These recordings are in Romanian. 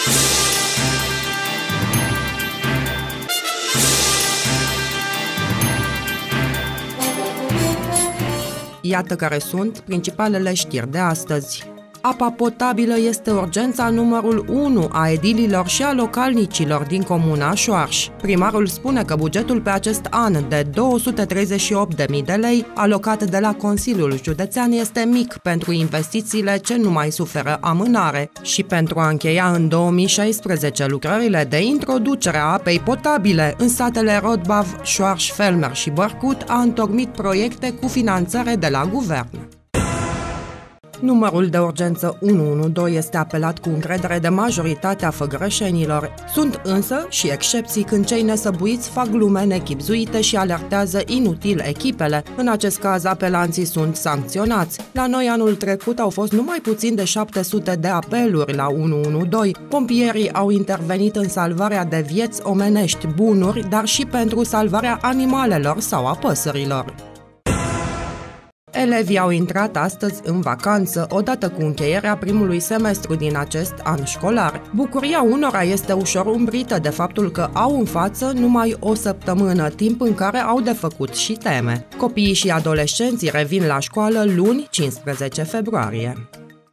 Iată care sunt principalele știri de astăzi. Apa potabilă este urgența numărul 1 a edililor și a localnicilor din comuna Șoarș. Primarul spune că bugetul pe acest an de 238.000 de lei, alocat de la Consiliul Județean, este mic pentru investițiile ce nu mai suferă amânare și pentru a încheia în 2016 lucrările de introducere a apei potabile în satele Rodbav, Șoarș, Felmer și Bărcut a întocmit proiecte cu finanțare de la guvern. Numărul de urgență 112 este apelat cu încredere de majoritatea făgărășenilor. Sunt însă și excepții când cei nesăbuiți fac glume nechibzuite și alertează inutil echipele. În acest caz, apelanții sunt sancționați. La noi anul trecut au fost numai puțin de 700 de apeluri la 112. Pompierii au intervenit în salvarea de vieți omenești, bunuri, dar și pentru salvarea animalelor sau a păsărilor. Elevii au intrat astăzi în vacanță, odată cu încheierea primului semestru din acest an școlar. Bucuria unora este ușor umbrită de faptul că au în față numai o săptămână, timp în care au de făcut și teme. Copiii și adolescenții revin la școală luni, 15 februarie.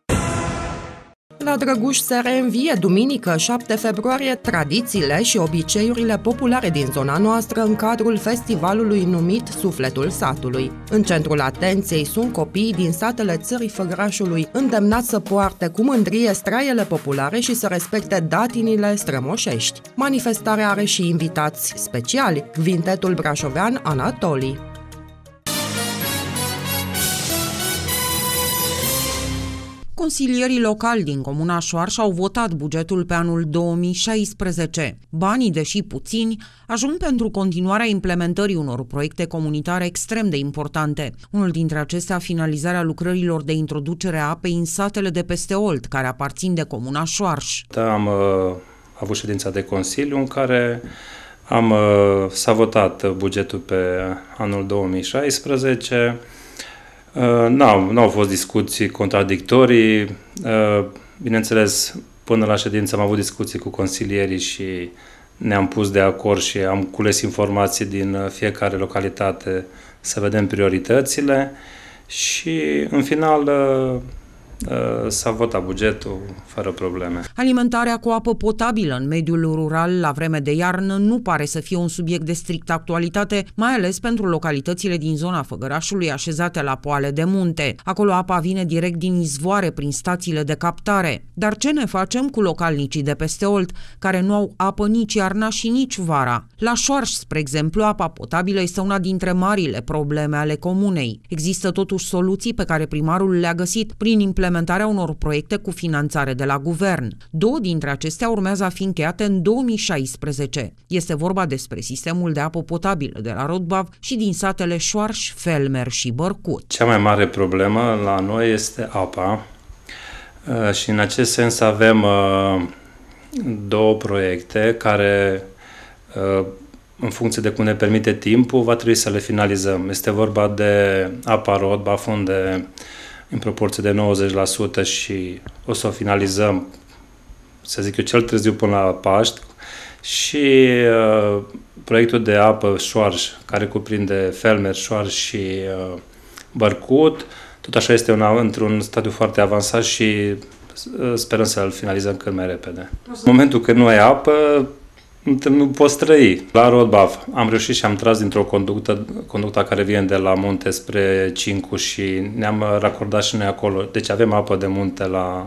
La Drăguș se reînvie duminică, 7 februarie, tradițiile și obiceiurile populare din zona noastră în cadrul festivalului numit Sufletul Satului. În centrul atenției sunt copiii din satele țării Făgărașului, îndemnați să poarte cu mândrie straiele populare și să respecte datinile strămoșești. Manifestarea are și invitați speciali, Vintetul brașovean Anatolii. Consilierii locali din comuna Șoarș au votat bugetul pe anul 2016. Banii, deși puțini, ajung pentru continuarea implementării unor proiecte comunitare extrem de importante. Unul dintre acestea, finalizarea lucrărilor de introducere a apei în satele de peste Olt, care aparțin de comuna Șoarș. Am avut ședința de consiliu în care s-a votat bugetul pe anul 2016. N-au fost discuții contradictorii. Bineînțeles, până la ședință am avut discuții cu consilierii și ne-am pus de acord și am cules informații din fiecare localitate să vedem prioritățile și în final s-a votat bugetul fără probleme. Alimentarea cu apă potabilă în mediul rural la vreme de iarnă nu pare să fie un subiect de strictă actualitate, mai ales pentru localitățile din zona Făgărașului așezate la poale de munte. Acolo apa vine direct din izvoare prin stațiile de captare. Dar ce ne facem cu localnicii de peste Olt, care nu au apă nici iarna și nici vara? La Șoarș, spre exemplu, apa potabilă este una dintre marile probleme ale comunei. Există totuși soluții pe care primarul le-a găsit prin implementarea unor proiecte cu finanțare de la guvern. Două dintre acestea urmează a fi încheiate în 2016. Este vorba despre sistemul de apă potabilă de la Rodbav și din satele Șoarș, Felmer și Bărcut. Cea mai mare problemă la noi este apa și în acest sens avem două proiecte care, în funcție de cum ne permite timpul, va trebui să le finalizăm. Este vorba de apa Rodbav, unde în proporție de 90% și o să o finalizăm, să zic eu, cel târziu până la Paști, și proiectul de apă Șoarș, care cuprinde Felmer, Șoarș și Bărcut, tot așa este într-un stadiu foarte avansat și sperăm să-l finalizăm cât mai repede. În momentul când nu ai apă, nu poți trăi. La Rodbav am reușit și am tras dintr-o conducta care vine de la munte spre Cincu și ne-am racordat și noi acolo. Deci avem apă de munte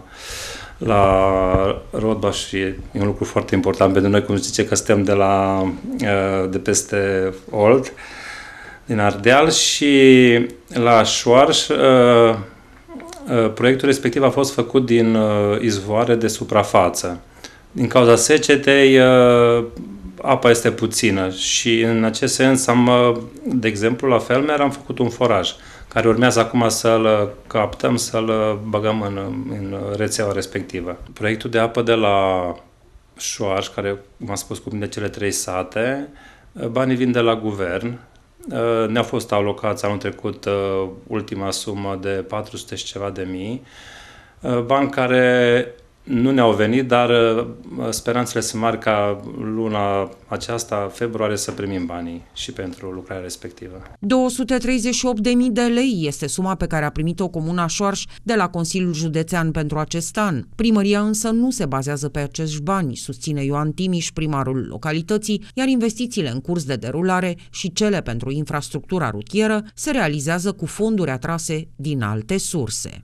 la Rodbav și e un lucru foarte important pentru noi, cum zice că suntem de peste Olt, din Ardeal, și la Șoarș proiectul respectiv a fost făcut din izvoare de suprafață. Din cauza secetei, apa este puțină și în acest sens de exemplu, la Felmer am făcut un foraj care urmează acum să-l captăm, să-l băgăm în rețeaua respectivă. Proiectul de apă de la Șoarș, care, cum am spus, cuprinde cele 3 sate, banii vin de la guvern. Ne-au fost alocați anul trecut ultima sumă de 400 și ceva de mii, bani care Nu ne-au venit, dar speranțele sunt mari ca luna aceasta, februarie, să primim banii și pentru lucrarea respectivă. 238.000 de lei este suma pe care a primit-o Comuna Șoarș de la Consiliul Județean pentru acest an. Primăria însă nu se bazează pe acești bani, susține Ioan Timiș, primarul localității, iar investițiile în curs de derulare și cele pentru infrastructura rutieră se realizează cu fonduri atrase din alte surse.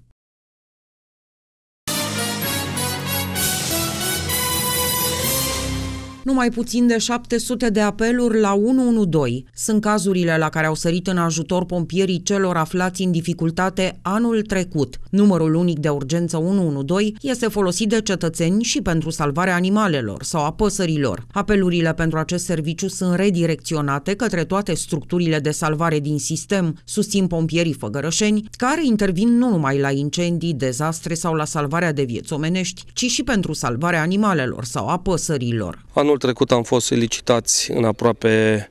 Numai puțin de 700 de apeluri la 112 sunt cazurile la care au sărit în ajutor pompierii celor aflați în dificultate anul trecut. Numărul unic de urgență 112 este folosit de cetățeni și pentru salvarea animalelor sau a păsărilor. Apelurile pentru acest serviciu sunt redirecționate către toate structurile de salvare din sistem, susțin pompierii făgărășeni, care intervin nu numai la incendii, dezastre sau la salvarea de vieți omenești, ci și pentru salvarea animalelor sau a păsărilor. Anul trecut am fost solicitați în aproape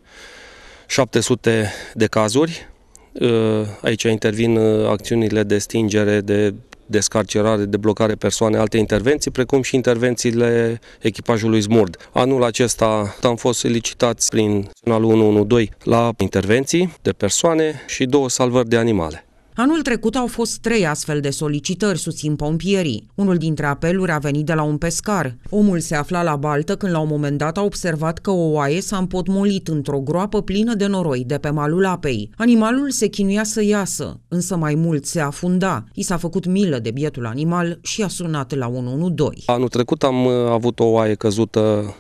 700 de cazuri. Aici intervin acțiunile de stingere, de descarcerare, de blocare persoane, alte intervenții, precum și intervențiile echipajului Smurd. Anul acesta am fost solicitați prin semnalul 112 la intervenții de persoane și 2 salvări de animale. Anul trecut au fost 3 astfel de solicitări, susțin pompierii. Unul dintre apeluri a venit de la un pescar. Omul se afla la baltă când la un moment dat a observat că o oaie s-a împotmolit într-o groapă plină de noroi de pe malul apei. Animalul se chinuia să iasă, însă mai mult se afunda. I s-a făcut milă de bietul animal și a sunat la 112. Anul trecut am avut o oaie căzută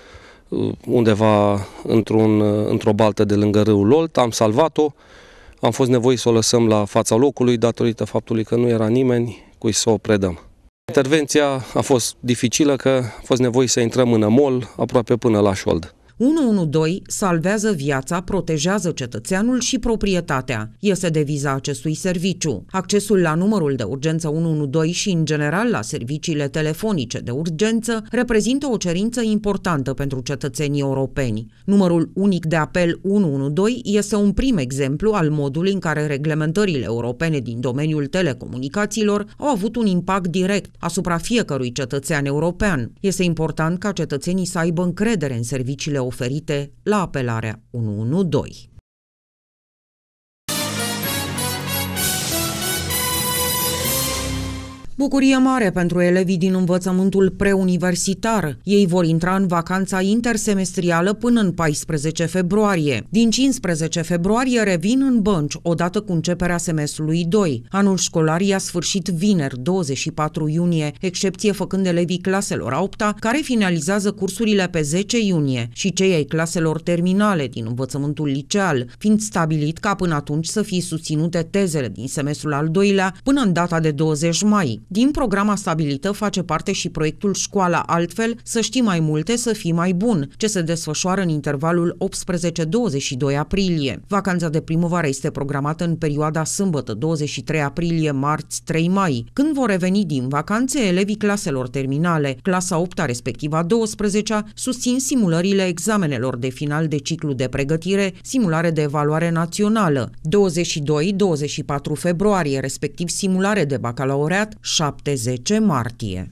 undeva într-o baltă de lângă râul Olt, am salvat-o. Am fost nevoit să o lăsăm la fața locului datorită faptului că nu era nimeni cui să o predăm. Intervenția a fost dificilă, că a fost nevoit să intrăm în mol aproape până la șold. 112 salvează viața, protejează cetățeanul și proprietatea. Este deviza acestui serviciu. Accesul la numărul de urgență 112 și, în general, la serviciile telefonice de urgență reprezintă o cerință importantă pentru cetățenii europeni. Numărul unic de apel 112 este un prim exemplu al modului în care reglementările europene din domeniul telecomunicațiilor au avut un impact direct asupra fiecărui cetățean european. Este important ca cetățenii să aibă încredere în serviciile oferite la apelarea 112. Bucurie mare pentru elevii din învățământul preuniversitar. Ei vor intra în vacanța intersemestrială până în 14 februarie. Din 15 februarie revin în bănci, odată cu începerea semestrului 2. Anul școlar i-a sfârșit vineri, 24 iunie, excepție făcând elevii claselor a 8-a, care finalizează cursurile pe 10 iunie, și cei ai claselor terminale din învățământul liceal, fiind stabilit ca până atunci să fie susținute tezele din semestrul al 2-lea până în data de 20 mai. Din programa stabilită face parte și proiectul Școala Altfel, să știi mai multe, să fii mai bun, ce se desfășoară în intervalul 18-22 aprilie. Vacanța de primăvară este programată în perioada sâmbătă 23 aprilie, marți 3 mai. Când vor reveni din vacanțe, elevii claselor terminale, clasa 8-a respectiv a 12-a, susțin simulările examenelor de final de ciclu de pregătire, simulare de evaluare națională, 22-24 februarie, respectiv simulare de bacalaureat, 7-10 martie.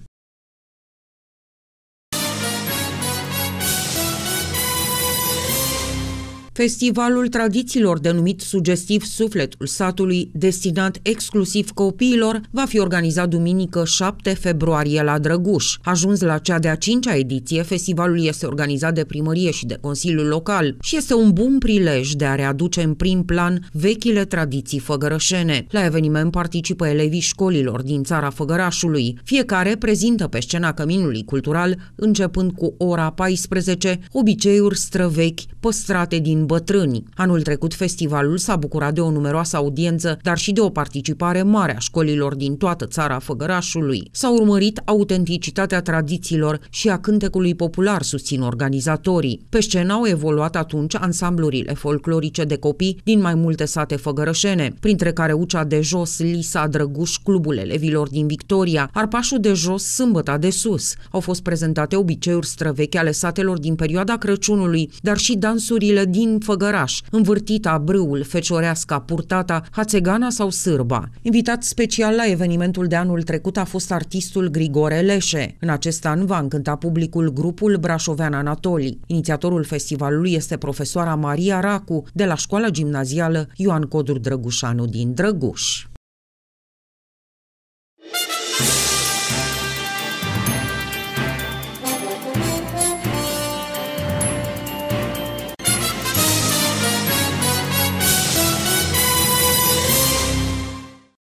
Festivalul tradițiilor, denumit sugestiv Sufletul Satului, destinat exclusiv copiilor, va fi organizat duminică 7 februarie la Drăguș. Ajuns la cea de-a 5-a ediție, festivalul este organizat de primărie și de Consiliul Local și este un bun prilej de a readuce în prim plan vechile tradiții făgărășene. La eveniment participă elevii școlilor din țara Făgărașului. Fiecare prezintă pe scena Căminului Cultural, începând cu ora 14, obiceiuri străvechi păstrate din bătrâni. Anul trecut festivalul s-a bucurat de o numeroasă audiență, dar și de o participare mare a școlilor din toată țara Făgărașului. S-a urmărit autenticitatea tradițiilor și a cântecului popular, susțin organizatorii. Pe scenă au evoluat atunci ansamblurile folclorice de copii din mai multe sate făgărășene, printre care Ucea de Jos, Lisa, Drăguș, Clubul Elevilor din Victoria, Arpașul de Jos, Sâmbăta de Sus. Au fost prezentate obiceiuri străvechi ale satelor din perioada Crăciunului, dar și dansurile din în făgăraș, învârtita, brâul, fecioreasca, purtata, hațegana sau sârba. Invitat special la evenimentul de anul trecut a fost artistul Grigore Leșe. În acest an va încânta publicul grupul brașovean Anatolii. Inițiatorul festivalului este profesoara Maria Racu de la școala gimnazială Ioan Codru Drăgușanu din Drăguș.